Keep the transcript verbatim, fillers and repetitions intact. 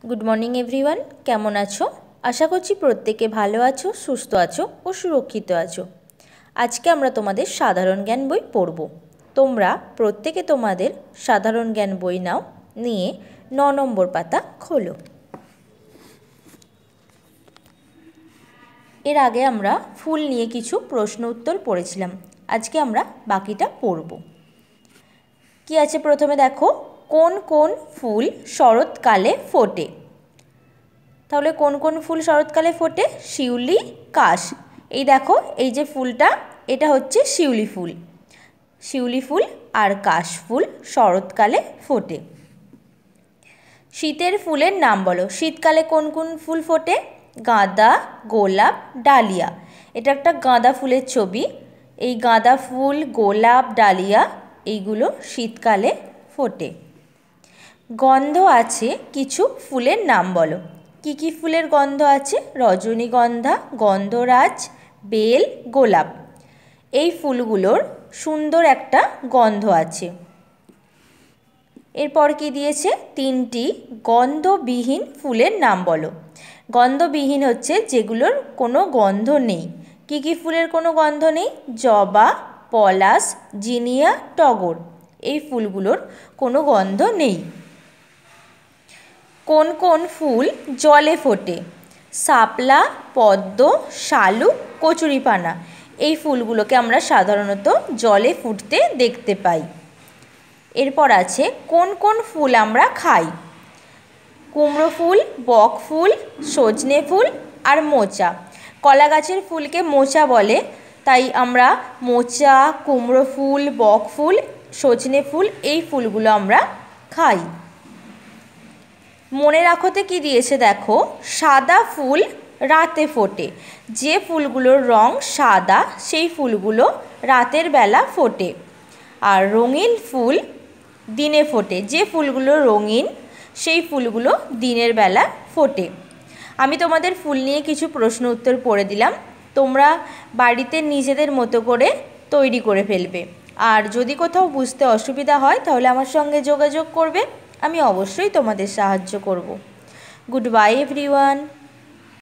Good morning everyone केमन आछो आशा करछि प्रत्येके भालो आछो सुस्थ आछो और सुरक्षित आछो। आज के आमरा तोमादेर साधारण ज्ञान बई पढ़ब। तोमरा प्रत्येके तोमादेर साधारण ज्ञान बई नाओ निये नौ नम्बर पाता खोलो। एर आगे आमरा फुल निये किछु प्रश्न उत्तर पढ़ेछिलाम। आज के आमरा बाकिटा पढ़ब। कि आछे प्रथमे देखो कोन कोन फुल शरतकाले फोटे। ताहले कोन कोन फुल शरतकाले फोटे? शिउली काश। এই দেখো এই যে ফুলটা এটা হচ্ছে শিউলি ফুল। শিউলি ফুল আর কাশ ফুল শরৎকালে ফোটে। শীতের ফুলের নাম বলো। শীতকালে কোন কোন ফুল ফোটে? গাঁদা, গোলাপ, ডালিয়া। এটা একটা গাঁদা ফুলের ছবি। এই গাঁদা ফুল, গোলাপ, ডালিয়া এইগুলো শীতকালে ফোটে। গন্ধ আছে কিছু ফুলের নাম বলো। কি কি ফুলের গন্ধ আছে? রজনীগন্ধা, গন্ধরাজ, বেল, গোলাপ। এই ফুলগুলোর সুন্দর একটা গন্ধ আছে। এরপর কি দিয়েছে? তিনটি গন্ধবিহীন ফুলের নাম বলো। গন্ধবিহীন হচ্ছে যেগুলোর কোনো গন্ধ নেই। কি কি ফুলের কোনো গন্ধ নেই? জবা, পলাশ, জিনিয়া, টগর। এই ফুলগুলোর কোনো গন্ধ নেই। কোন কোন ফুল জলে ফোটে? শাপলা, পদ্ম, শালুক, কচুরিপানা। এই ফুলগুলোকে আমরা সাধারণত জলে ফুটতে দেখতে পাই। এরপর আছে কোন কোন ফুল আমরা খাই? কুমড়ো ফুল, বক ফুল, সজনে ফুল আর মোচা। কলা গাছের ফুলকে মোচা বলে, তাই আমরা মোচা, কুমড়ো ফুল, বক ফুল, সজনে ফুল এই ফুলগুলো আমরা খাই। মনে রাখোতে কি দিয়েছে দেখো, সাদা ফুল রাতে ফোটে। যে ফুলগুলোর রং সাদা সেই ফুলগুলো রাতের বেলা ফোটে। আর রঙিন ফুল দিনে ফোটে। যে ফুলগুলো রঙিন সেই ফুলগুলো দিনের বেলা ফোটে। আমি তোমাদের ফুল নিয়ে কিছু প্রশ্ন উত্তর পড়ে দিলাম। তোমরা বাড়িতে নিজেদের মতো করে তৈরি করে ফেলবে। আর যদি কোথাও বুঝতে অসুবিধা হয় তাহলে আমার সঙ্গে যোগাযোগ করবে। আমি অবশ্যই তোমাদের সাহায্য করব। Good bye everyone.